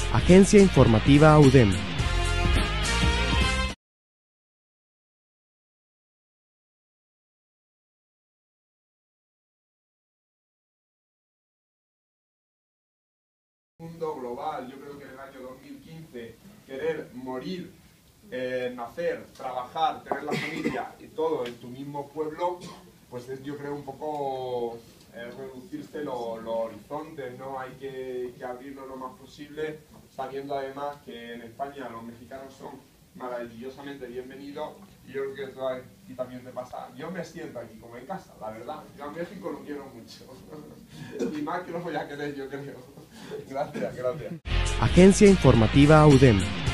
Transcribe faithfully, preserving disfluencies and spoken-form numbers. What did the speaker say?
Agencia Informativa U D E M. Mundo global, yo creo que en el año dos mil quince querer morir, eh, nacer, trabajar, tener la familia y todo en tu mismo pueblo, pues es yo creo un poco eh, reducirse los lo horizontes, ¿no? Hay que, que abrirlo lo más posible, sabiendo además que en España los mexicanos son maravillosamente bienvenidos y yo creo que eso aquí también te pasa. Yo me siento aquí como en casa, la verdad. Yo a México lo quiero mucho y más que lo voy a querer, yo creo. Gracias, gracias. Agencia Informativa U D E M.